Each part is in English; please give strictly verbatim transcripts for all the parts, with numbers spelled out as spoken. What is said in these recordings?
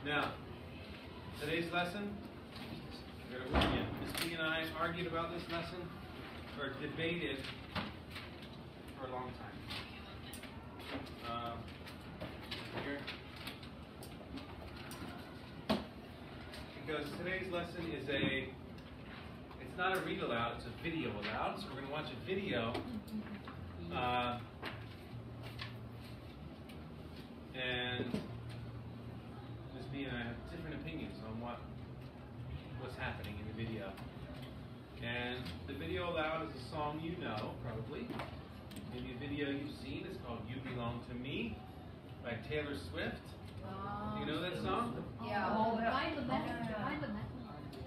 Now, today's lesson, we're going to work in. Miss B and I argued about this lesson, or debated for a long time. Um, here. Because today's lesson is a, it's not a read aloud, it's a video aloud. So we're going to watch a video. Uh, and Miss B and I have different opinions on what what's happening in the video. And the video aloud is a song you know, probably. Maybe a video you've seen. It's called You Belong to Me by Taylor Swift. Um, you know that song? Yeah. Oh, find the message. Find the message.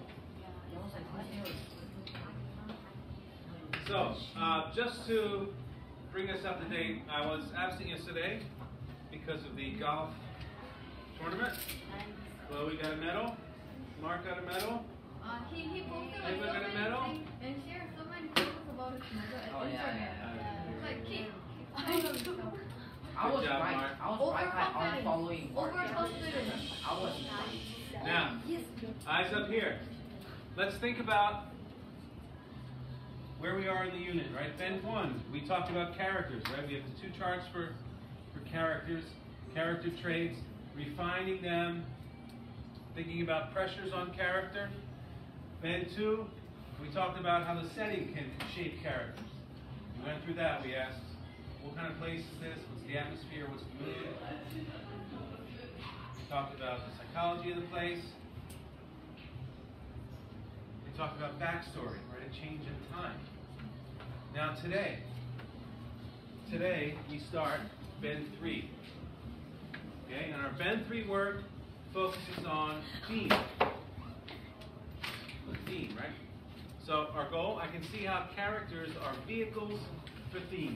So, uh, just to bring us up to date, I was absent yesterday because of the golf tournament. Chloe got a medal. Mark got a medal. Uh, he he posted like Everyone so got a many medal? things and shared so many photos about his medal at Oh, yeah, Instagram. yeah, yeah. Like keep. I don't know. I was Good job, right. Mark. I was right by unfollowing. Overconfident. I was right. Now, eyes up here. Let's think about where we are in the unit, right? Bend one, we talked about characters, right? We have the two charts for, for characters, character traits, refining them, thinking about pressures on character. Bend two, we talked about how the setting can shape characters. We went through that. We asked, what kind of place is this? What's the atmosphere? What's the mood? We talked about the psychology of the place. We talked about backstory, right? A change in time. Now today, today we start Bend three. Okay, and our Bend three work focuses on theme. The theme, right? So our goal, I can see how characters are vehicles for theme.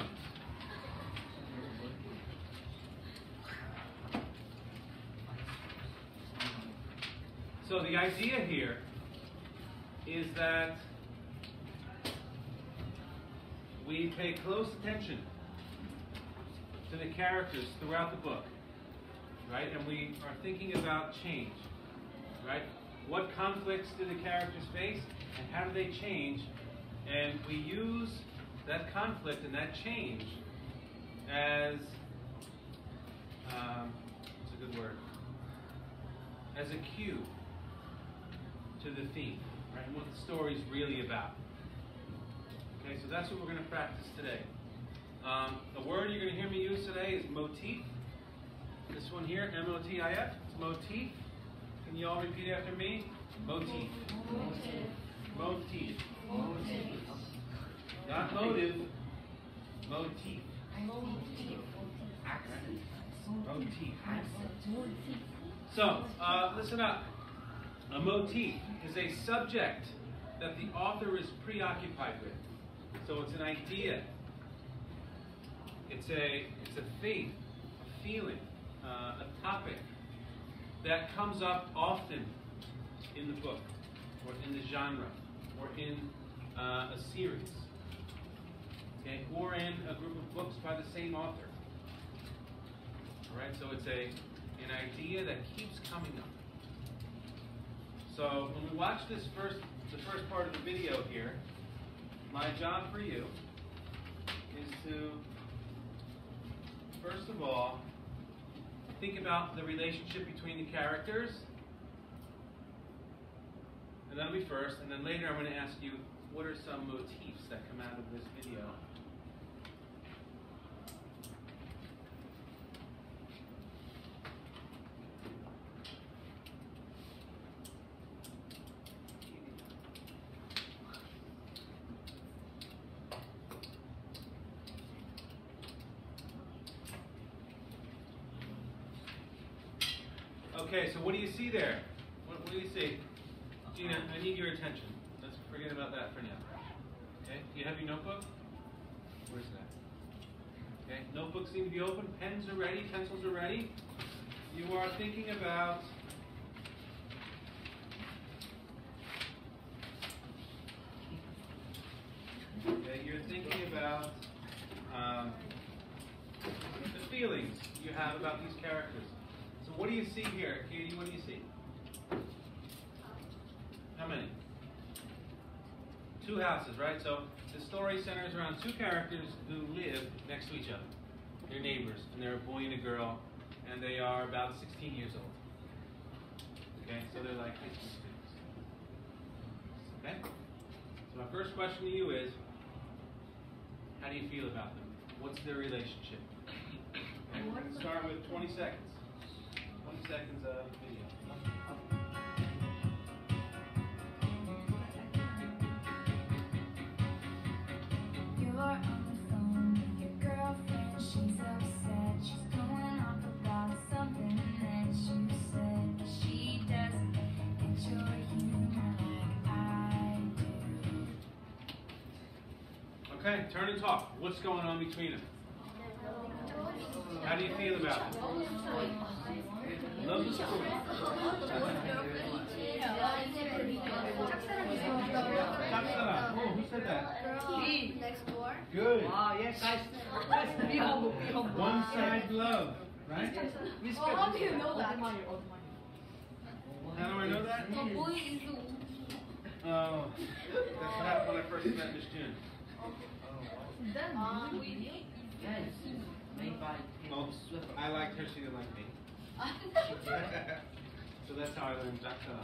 So the idea here is that we pay close attention to the characters throughout the book, right? And we are thinking about change, right? What conflicts do the characters face, and how do they change? And we use that conflict and that change as, um, what's a good word? As a cue to the theme, right? And what the story's really about. Okay, so that's what we're going to practice today. Um, the word you're going to hear me use today is motif. This one here, M O T I F, it's motif. Can you all repeat after me? Motif. Motive. Motif. Motive. Not motive. Motif. Motive. Motif. So, uh, listen up. A motif is a subject that the author is preoccupied with. So it's an idea. It's a it's a faith, a feeling, uh, a topic that comes up often in the book, or in the genre, or in uh, a series, okay, or in a group of books by the same author. All right, so it's a an idea that keeps coming up. So when we watch this first, the first part of the video here, my job for you is to, first of all, think about the relationship between the characters. And that'll be first, and then later I'm going to ask you, what are some motifs that come out of this video? Okay, so what do you see there? What, what do you see? Gina, I need your attention. Let's forget about that for now. Okay, do you have your notebook? Where's that? Okay, notebooks need to be open. Pens are ready. Pencils are ready. You are thinking about okay, you're thinking about um, the feelings you have about these characters. So what do you do you see here? Katie, what do you see? How many? Two houses, right? So the story centers around two characters who live next to each other. They're neighbors, and they're a boy and a girl, and they are about sixteen years old. Okay, so they're like high school students. Okay? So my first question to you is, how do you feel about them? What's their relationship? Okay, we're going to start with twenty seconds. twenty seconds of video. You're on the phone with your girlfriend, she's upset, she's going off about something that you said, but she doesn't get your humor like I do. Okay, turn and talk. What's going on between them? How do you feel about it? Love the story. Oh, who said that? Me. Next door. Good. Ah, yes, guys. Guys, be humble, be humble. One side love, right? Well, how do you know that? How do I know that? Oh, that's what happened when I first met Miss June. Um, Yes. Made by Well, I liked her, she didn't like me. So that's how I learned Jackson.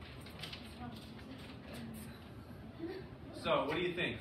So, what do you think?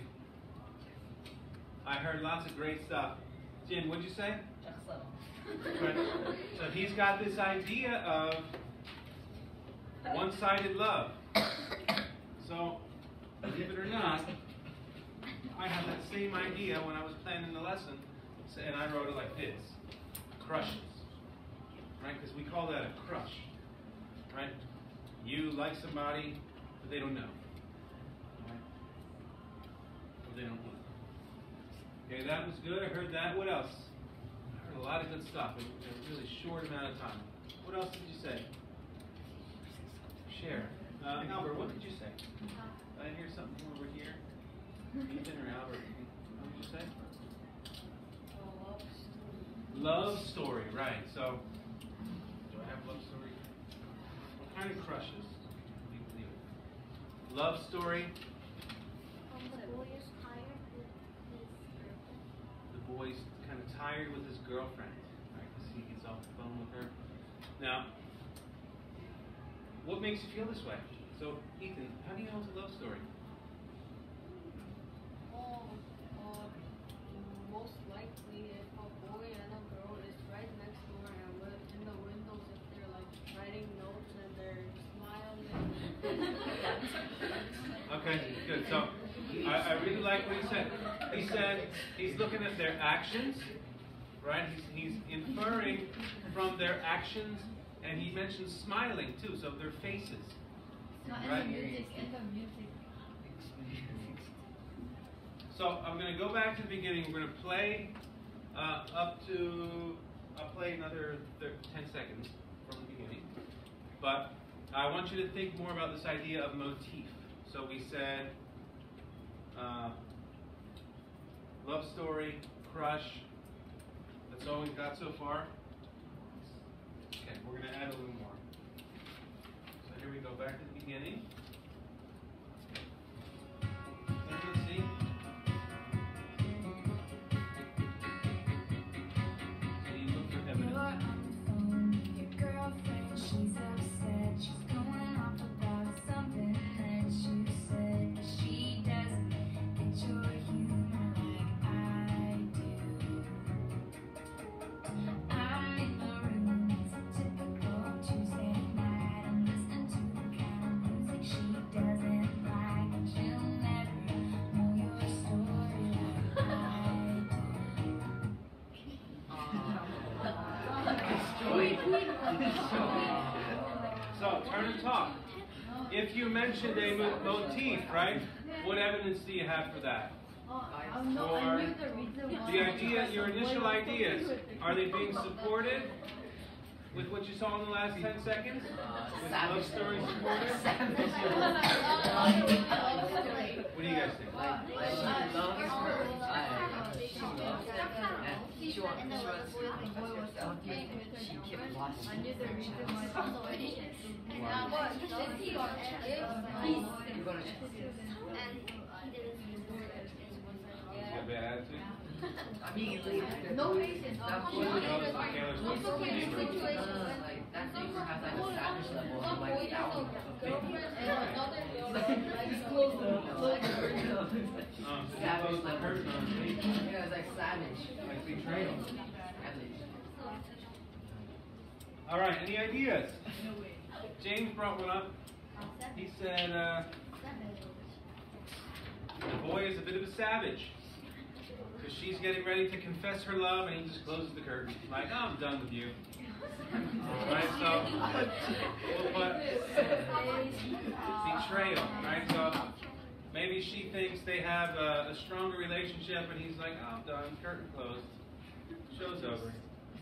I heard lots of great stuff. Jin, what'd you say? Right. So he's got this idea of one-sided love. So, believe it or not, I had that same idea when I was planning the lesson, and I wrote it like this: crushes, right? Because we call that a crush, right? You like somebody, but they don't know, right? Or they don't know. Okay, that was good. I heard that. What else? I heard a lot of good stuff in a really short amount of time. What else did you say? Share. Uh, Albert, what did you say? Did I hear something over here? Ethan or Albert? What did you say? Love story, right. So, do I have love story? What kind of crushes do you believe in? Love story. the boy is tired with his girlfriend. The boy's kind of tired with his girlfriend, right? Because he gets off the phone with her. Now, what makes you feel this way? So, Ethan, how do you know it's a love story? Oh, uh, most likely if a boy and a girl is right next door and with in the windows, if they're like writing notes and they're smiling. Okay, good. So, I, I really like what he said. He said he's looking at their actions, right? He's, he's inferring from their actions, and he mentioned smiling too, so their faces. Right? In the music. So I'm going to go back to the beginning. We're going to play uh, up to, I'll play another ten seconds from the beginning. But I want you to think more about this idea of motif. So we said uh, love story, crush. That's all we've got so far. Okay, we're going to add a little more. So here we go, back to the beginning. Everyone see? So you look for You're evidence. on the phone with your girlfriend, she's upset, she's going off about something that you said, but she doesn't get your humor like I do. I'm in the room, it's a typical Tuesday night, I'm listening to the kind of music she doesn't like, and she'll never know your story like I So turn and talk. If you mentioned a mo- motif, right? What evidence do you have for that? I know, I knew the reason why. The idea, your initial ideas, are they being supported with what you saw in the last ten seconds? With love story supported? What do you guys think? Like, she loves her. I, she loved it, and she was, she was, so she kept watching. I knew the reason why. And Wow. what? Did he or You're gonna and he didn't see the door. You got a bad attitude? immediately. No patience. That boy, You notice that Taylor's It's supposed to okay, be it's neighbor. okay. uh, like, that neighbor has like a savage level of Some like boy has a down. girlfriend and another girl likes close the close the window. Um, so you Savage close the level. curtain on me. Yeah, it's like savage. Like betrayal. Savage. All right, any ideas? James brought one up. He said uh, the boy is a bit of a savage because she's getting ready to confess her love, and he just closes the curtain. Like, oh, I'm done with you. Right? So we'll put betrayal. Right? So maybe she thinks they have a, a stronger relationship, and he's like, oh, I'm done. Curtain closed. Show's over.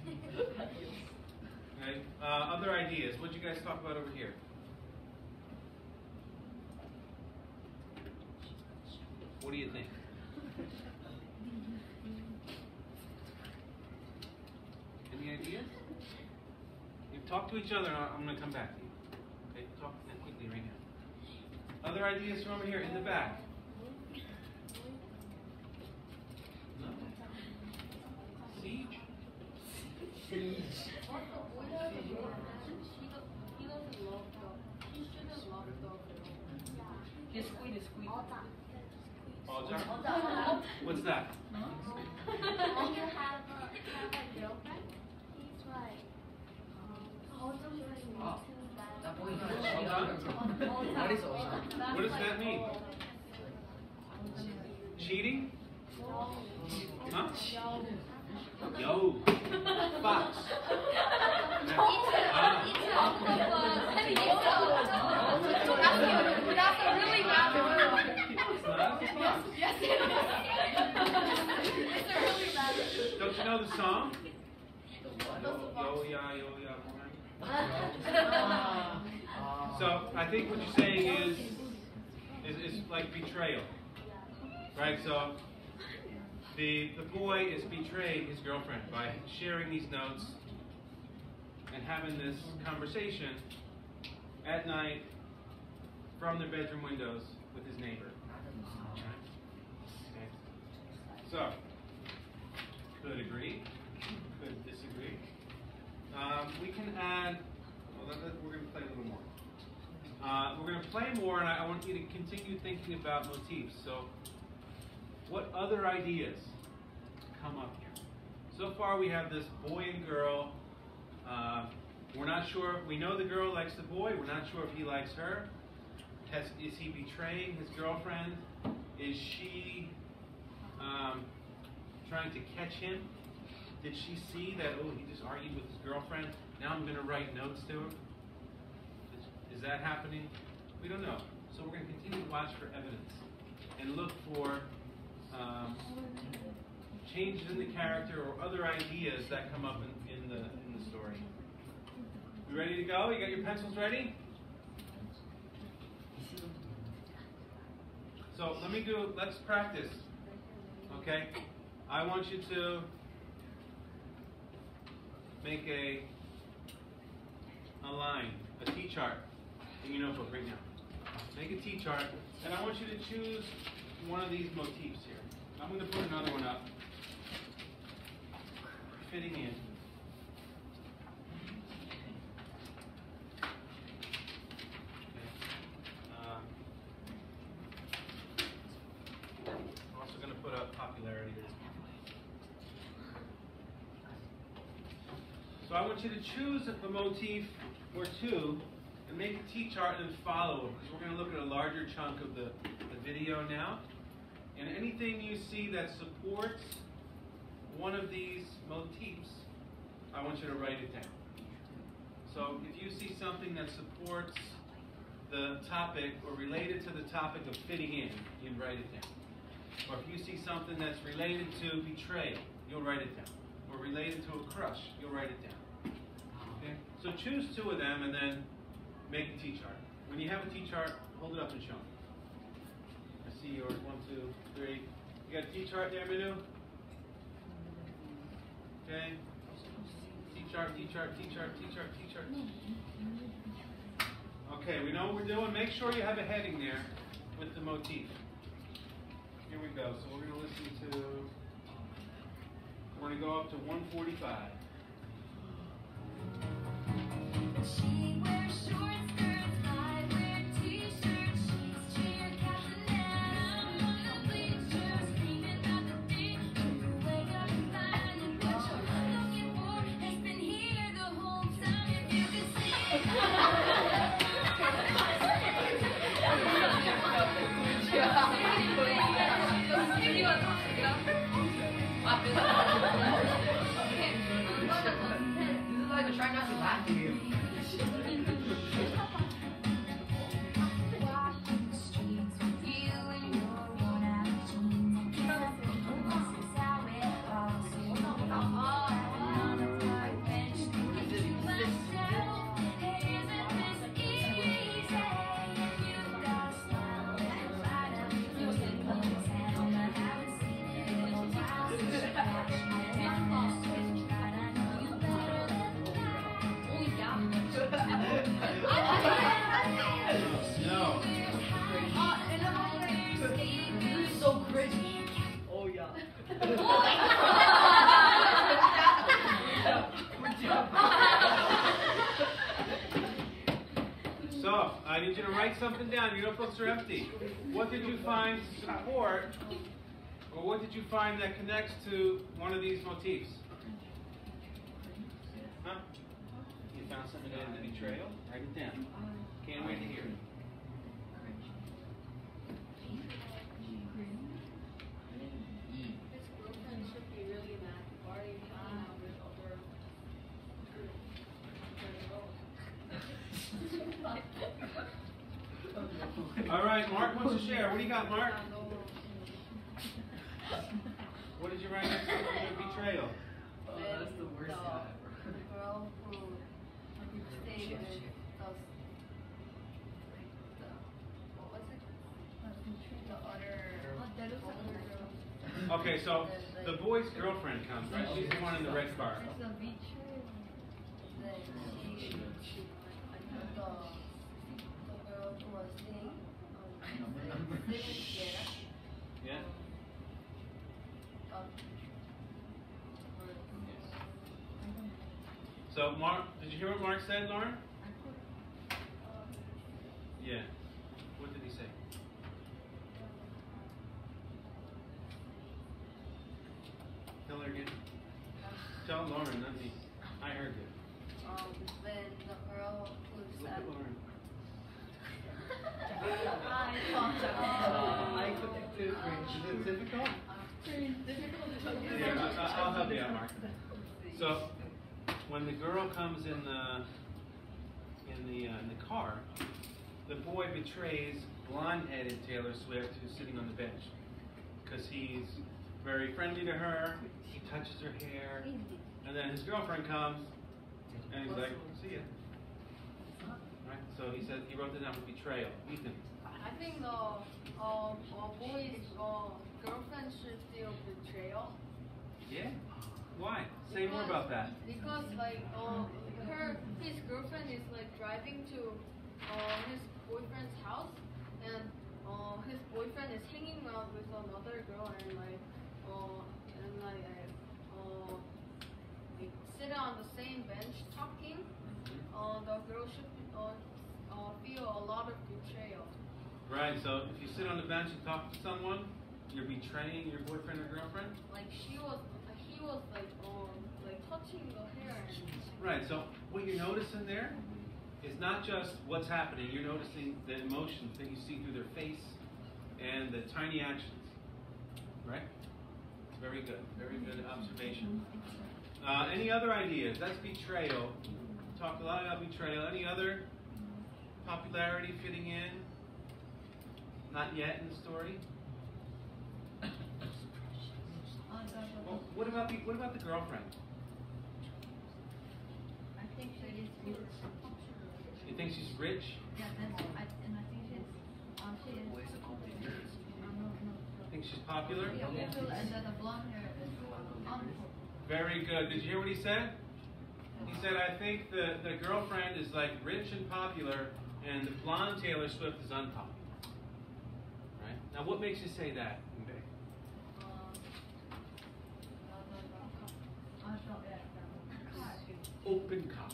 Okay. Uh, other ideas? What'd you guys talk about over here? What do you think? Any ideas? You talk to each other, and I'm going to come back to you. Okay, talk quickly right now. Other ideas from over here in the back? No. Siege. He doesn't love dog. He shouldn't love dog. Just squeeze it, squeeze it. Oh, John. What's that? When you have a, have a girlfriend, he's like, oh, Oh, that boy got a Hold cheat on. on her. What is awesome? What does that mean? Cheating? Huh? Yo. Fox. Ah. That's a really bad word. It's not? It's not. Yes, it is. It's a really bad word. Don't you know the song? The what? Yo, ya, yo, ya. Ah. Ah. So I think what you're saying is, is, is like betrayal, right? So the the boy is betraying his girlfriend by sharing these notes and having this conversation at night from their bedroom windows with his neighbor. Okay. So could agree, could disagree. Um, we can add. Well, that, that, we're going to play a little more. Uh, we're going to play more, and I, I want you to continue thinking about motifs. So, what other ideas come up here? So far, we have this boy and girl. Uh, we're not sure. We know the girl likes the boy. We're not sure if he likes her. Has, is he betraying his girlfriend? Is she um, trying to catch him? Did she see that, oh, he just argued with his girlfriend? Now I'm going to write notes to him? Is, is that happening? We don't know. So we're going to continue to watch for evidence and look for um, changes in the character or other ideas that come up in, in, the, in the story. You ready to go? You got your pencils ready? So let me do, let's practice. Okay? I want you to make a, a line, a T-chart in your notebook right now. Make a T-chart, and I want you to choose one of these motifs here. I'm going to put another one up. Fitting in. Okay. Um, I'm also going to put up popularity. So I want you to choose a motif or two and make a T-chart and follow them, because we're going to look at a larger chunk of the, the video now. And anything you see that supports one of these motifs, I want you to write it down. So if you see something that supports the topic or related to the topic of fitting in, you write it down. Or if you see something that's related to betrayal, you'll write it down. Or related to a crush, you'll write it down. Okay? So choose two of them and then make a T-chart. When you have a T-chart, hold it up and show me. I see yours. One, two, three. You got a T-chart there, Minu? Okay. T chart, T chart, T chart, T chart, T chart. Okay, we know what we're doing. Make sure you have a heading there with the motif. Here we go. So we're going to listen to, we're going to go up to one forty-five. She wears short skirts, I wear t-shirts. She's cheer captain and I'm on the bleachers, screaming out the day. You wake up and find that what you're looking for has been here the whole time. If you could see it. Try not to laugh at you. No. You're so crazy. Oh yeah. So, I need you to write something down. Your notebooks are empty. What did you find to support, or what did you find that connects to one of these motifs? Huh? You found something in the betrayal? Write it down. Can't wait to hear it. His girlfriend should be really mad. Already hanging out with other All right, Mark wants to share. What do you got, Mark? What did you write next to the betrayal? Oh, that's the worst thing ever. The girl who stayed with us. What was it? The other, other girl. Okay, so the boy's girlfriend comes, right? She's the one in the red car. It's a betrayal. Then she, she, the, the girl who was staying, um, living together. Yeah? Um, So, Mark, did you hear what Mark said, Lauren? Yeah. What did he say? Tell her again. Tell Lauren, not me. I heard you. um, when the girl who Look said, at Lauren. I thought Uh, I about couldn't do Is it difficult? difficult. Yeah, I, I'll help you out, Mark. So, when the girl comes in the in the uh, in the car, the boy betrays blonde-headed Taylor Swift, who's sitting on the bench, because he's very friendly to her. He touches her hair, and then his girlfriend comes, and he's like, "See ya." Right? So he said he wrote it down for betrayal. Ethan. I think the uh, uh, boy's uh, girlfriend should feel betrayal. Yeah. Why? Say more about that. Because like uh, her his girlfriend is like driving to uh, his boyfriend's house, and uh, his boyfriend is hanging out with another girl, and like uh, and like uh, like sit on the same bench talking. Uh, the girl should uh, uh, feel a lot of betrayal. Right. So if you sit on the bench and talk to someone, you're betraying your boyfriend or girlfriend. Like she was, he was like um like touching the hair. And Right, so what you're noticing there is not just what's happening, you're noticing the emotions that you see through their face and the tiny actions. Right? Very good, very good observation. Uh, any other ideas? That's betrayal. We talked a lot about betrayal. Any other popularity fitting in? Not yet in the story? Well, what about the what about the girlfriend? I think she is rich. You think she's rich? Yeah, that's I, and I think she's um she is. Um, no, no. Think she's popular? Yeah, and the, the blonde hair is wonderful. Very good. Did you hear what he said? He said, I think the, the girlfriend is like rich and popular, and the blonde Taylor Swift is unpopular. Right? Now, what makes you say that, Mbe? Open cup.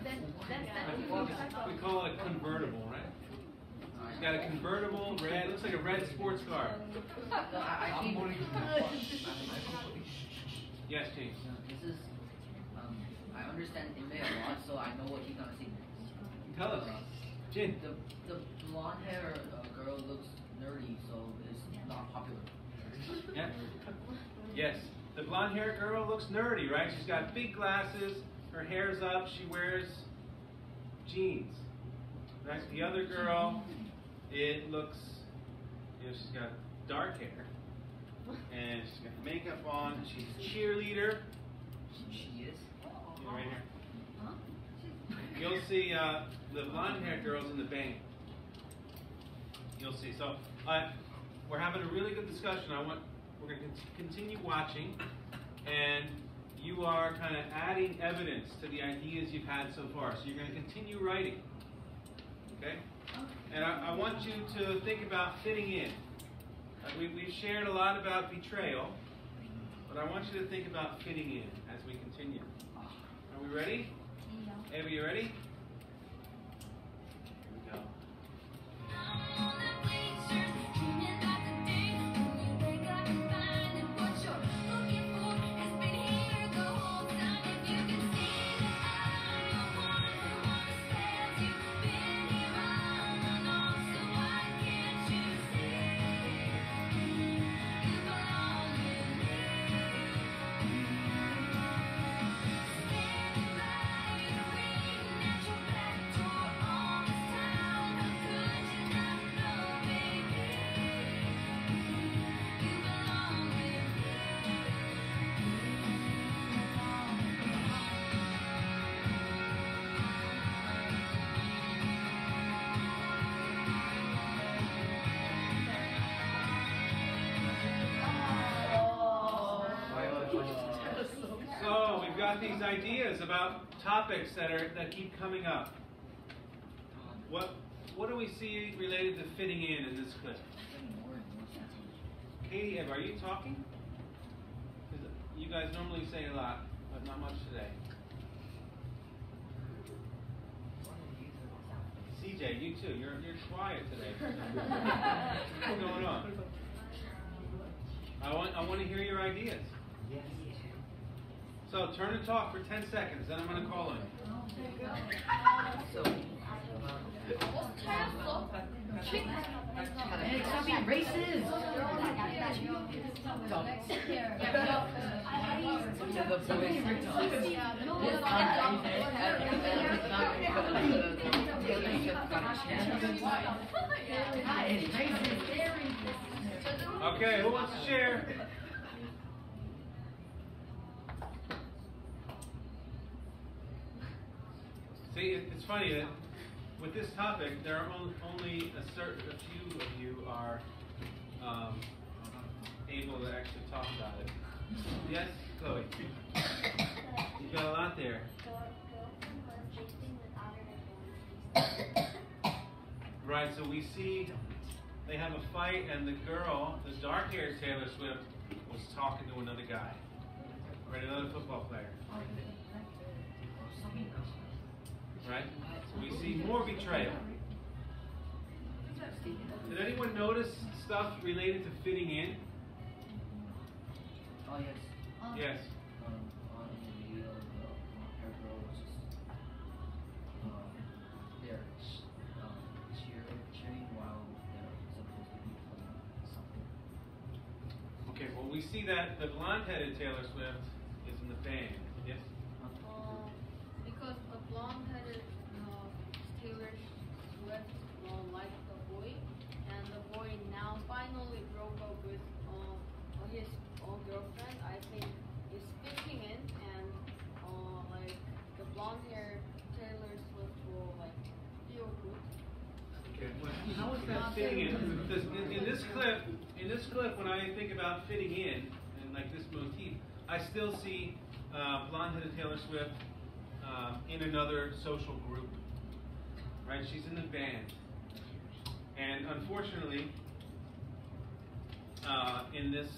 We call it convertible, right? He's got a convertible red, looks like a red sports car. Yes, James. This is, um, I understand Ime a lot, so I know what he's gonna say. Tell us. Jin. The, the blonde hair uh, girl looks nerdy, so it's not popular. Yeah. Yes. The blonde hair girl looks nerdy, right? She's got big glasses, her hair's up, she wears jeans. Right? The other girl, it looks, you know, she's got dark hair, and she's got makeup on, and she's a cheerleader. She is? You know, right here. You'll see uh, the blonde hair girls in the band. You'll see. So uh, we're having a really good discussion. I want we're going to continue watching, and you are kind of adding evidence to the ideas you've had so far. So you're going to continue writing. Okay? And I, I want you to think about fitting in. Uh, we, we've shared a lot about betrayal, but I want you to think about fitting in as we continue. Are we ready? Yeah. Ava, you ready? Here we go. So we've got these ideas about topics that are that keep coming up. What what do we see related to fitting in in this clip? Katie, Eva, are you talking? 'Cause you guys normally say a lot, but not much today. C J, you too. You're you're quiet today. What's going on? I want I want to hear your ideas. So turn and talk for ten seconds, then I'm going to call in. So, Hey, stop being racist! Okay, who wants to share? See, it's funny that with this topic, there are only a certain, a few of you are um, able to actually talk about it. Yes, Chloe? You've got a lot there. Right, so we see they have a fight, and the girl, the dark-haired Taylor Swift, was talking to another guy, right, another football player. Right? So we see more betrayal. Did anyone notice stuff related to fitting in? oh yes. Yes. Um, on the video, the blonde hair girl was just um, there um, cheer, cheering while they're supposed to be playing something. Okay, well, we see that the blonde-headed Taylor Swift is in the band. Yes? Um, because the blonde-headed uh, Taylor Swift uh, liked the boy, and the boy now finally broke up with uh, his own girlfriend. I think is fitting in, and uh, like the blonde-haired Taylor Swift will like feel good. Okay. Well, how is that fitting in? Because in, in this clip, in this clip, when I think about fitting in and like this motif, I still see uh, blonde-headed Taylor Swift um, in another social group. Right? She's in the band. And unfortunately, uh, in this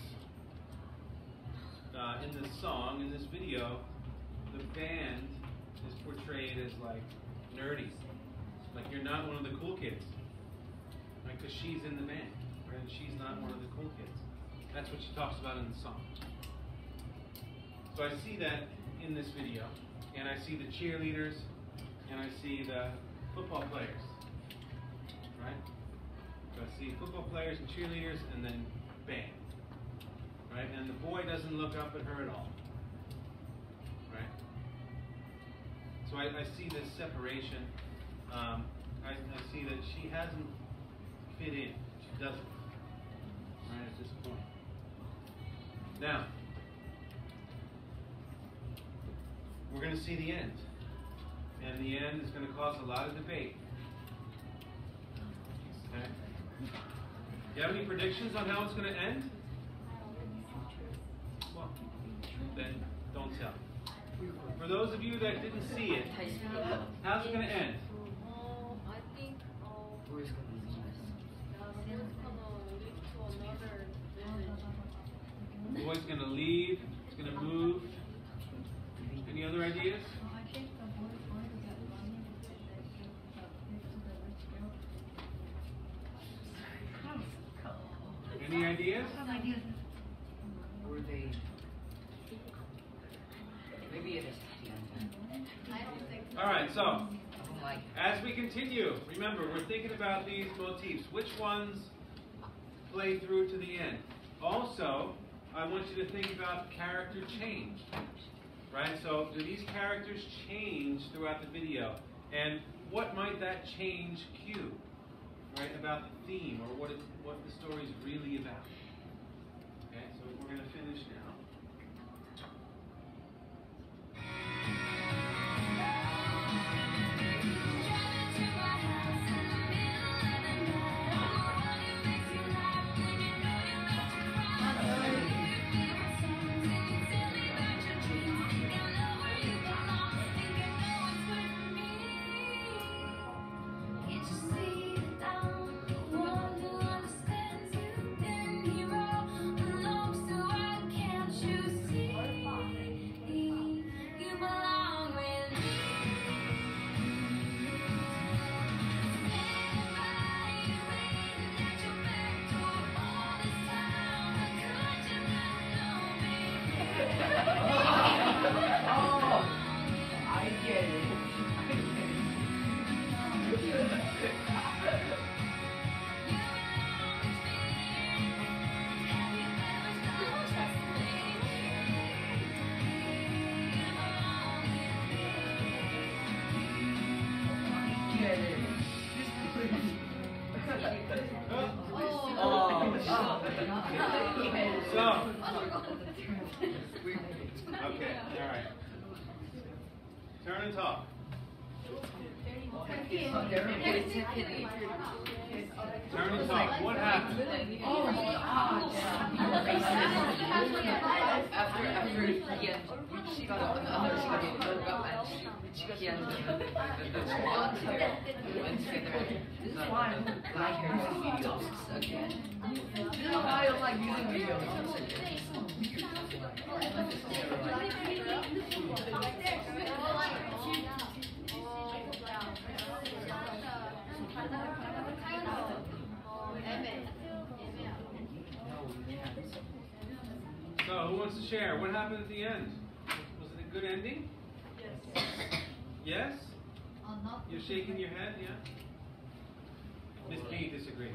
uh, in this song, in this video, the band is portrayed as like nerdy. Like you're not one of the cool kids. Right? Because she's in the band. Right? And she's not one of the cool kids. That's what she talks about in the song. So I see that in this video, and I see the cheerleaders, and I see the football players, right? So I see football players and cheerleaders, and then band, right? And the boy doesn't look up at her at all, right? So I, I see this separation. Um, I, I see that she hasn't fit in. She doesn't, right, at this point. Now, we're going to see the end. And the end is going to cause a lot of debate. Okay? Do you have any predictions on how it's going to end? Well, then don't tell. For those of you that didn't see it, how's it going to end? Oh, I think oh, Where's going to be uh, it's gonna lead to another village. The boy's going to leave. It's going to move. Any other ideas? I think the boy is going to get money to get the rich girl. Any ideas? Some ideas. Were they? Maybe it is the end. I don't think so. All right, so I'm like, as we continue, remember, we're thinking about these motifs. Which ones play through to the end? Also, I want you to think about character change. Right? So, do these characters change throughout the video? And what might that change cue? Right? About the theme or what it, what the story is really about. Okay, so we're going to finish now. So, okay, all right. Turn and talk. Turn and talk. What happened? oh my God. After, after he had, she got up and the other, she got up and she, she got, he had the, the, the blonde hair went together. This is why I'm black hair in videos again. This is why I don't like using videos again. So, who wants to share? What happened at the end? Was it a good ending? Yes. Yes? You're shaking your head, yeah? Miss B disagrees.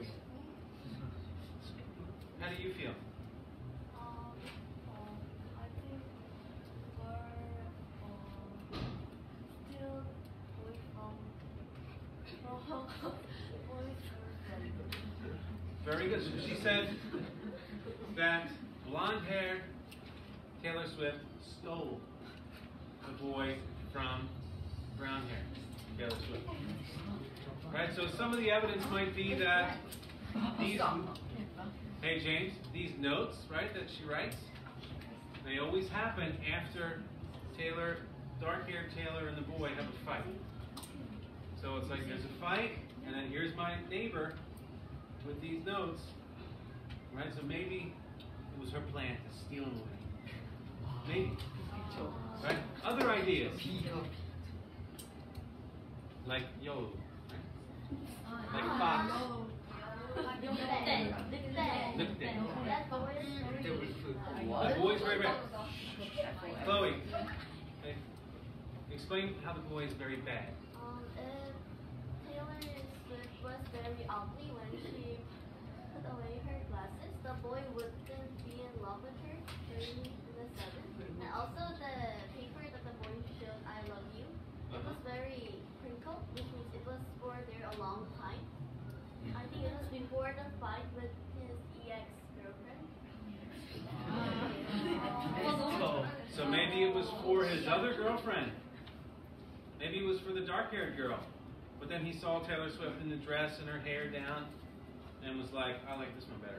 How do you feel? Um, um, I think we're um, still away from from Very good. So she said that blonde-haired Taylor Swift stole the boy from brown hair Taylor Swift. Right? So some of the evidence might be that these, hey James, these notes, right, that she writes, they always happen after Taylor, dark-haired Taylor and the boy have a fight. So it's like there's a fight, and then here's my neighbor with these notes, right? So maybe it was her plan to steal them away. Maybe, right? Other ideas, like YOLO, right? Like Fox. The boy's very bad. Chloe, hey, explain how the boy is very bad. Um, uh, Taylor is, was very ugly when she put away her glasses. The boy wouldn't be in love with her during the seventh. And also the paper that the boy showed, I love you, it was very crinkled, which means it was for there a long time. I think it was before the fight with his ex-girlfriend. So, so maybe it was for his other girlfriend. Maybe it was for the dark-haired girl. But then he saw Taylor Swift in the dress and her hair down and was like, I like this one better.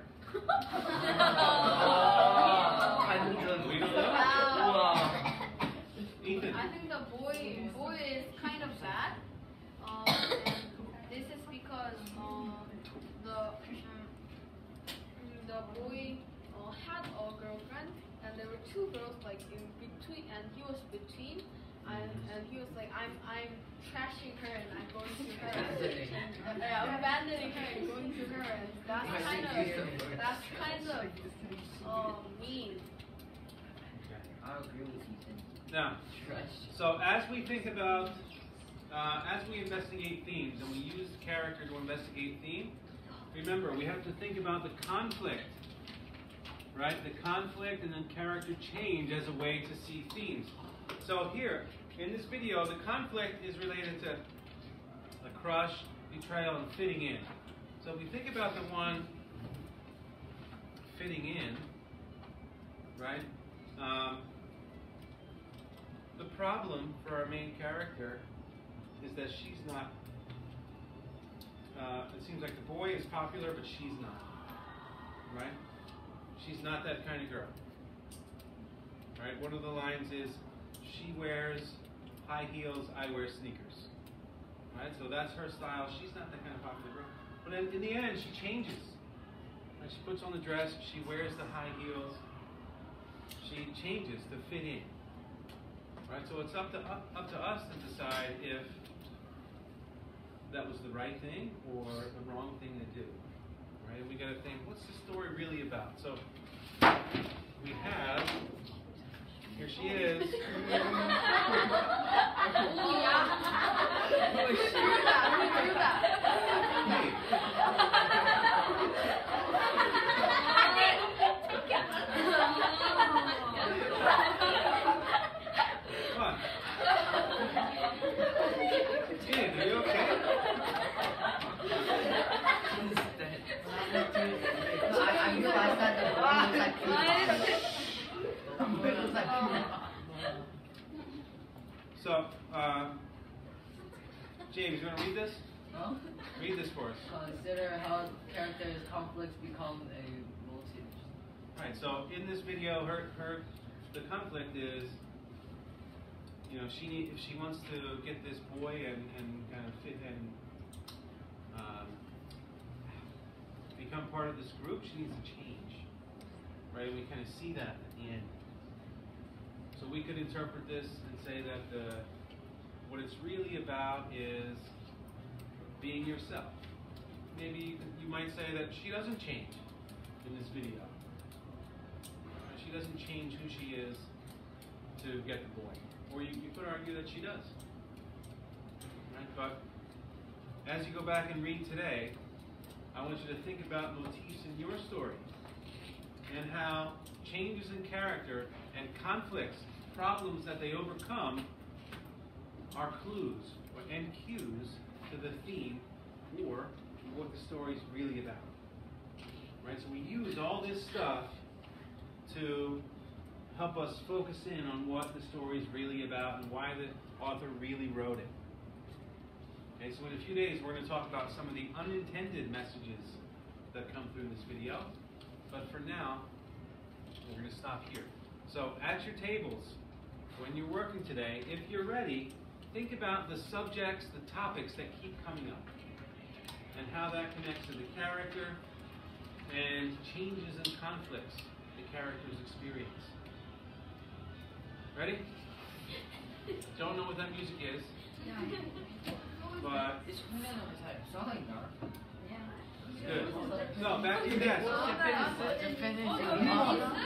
We don't know. Wow. Ethan. I think the boy boy is kind of bad. Um, and this is because um, the um, the boy uh, had a girlfriend, and there were two girls like in between, and he was between, and, and he was like, I'm I'm trashing her and I'm going to her, and, uh, I'm abandoning her and going to her, and that's kind of that's kind of um, mean. I agree with Ethan. Now, so as we think about, uh, as we investigate themes, and we use character to investigate theme, remember, we have to think about the conflict, right? The conflict and then character change as a way to see themes. So here, in this video, the conflict is related to a crush, betrayal, and fitting in. So if we think about the one fitting in, right? Um, the problem for our main character is that she's not, uh, it seems like the boy is popular, but she's not, right? She's not that kind of girl, right? One of the lines is, she wears high heels, I wear sneakers, right? So that's her style. She's not that kind of popular girl. But in, in the end, she changes. Right? She puts on the dress, she wears the high heels, she changes to fit in. Right, so it's up to up, up to us to decide if that was the right thing or the wrong thing to do. Right, we got to think, what's the story really about? So we have, here she is. Oh yeah. Who drew that? Who drew that? What? Hey, are you okay? No, I, I realized that the balloon was like So, uh, James, you want to read this? Huh? Read this for us. Consider how characters' conflicts become a motive. Right. So in this video, her her the conflict is, you know, she need, if she wants to get this boy and, and kind of fit and um, become part of this group, she needs to change. Right? We kind of see that at the end. So we could interpret this and say that the, what it's really about is being yourself. Maybe you, could, you might say that she doesn't change in this video. Right? She doesn't change who she is to get the boy. Or you, you could argue that she does. Right? But as you go back and read today, I want you to think about motifs in your story and how changes in character and conflicts, problems that they overcome, are clues and cues to the theme or what the story is really about. Right? So we use all this stuff to help us focus in on what the story is really about and why the author really wrote it. Okay, so in a few days we're going to talk about some of the unintended messages that come through in this video. But for now, we're going to stop here. So at your tables, when you're working today, if you're ready, think about the subjects, the topics that keep coming up, and how that connects to the character and changes and conflicts the characters experience. Ready? Don't know what that music is, but It's selling now. good. No, back to your desk. To finish, to finish.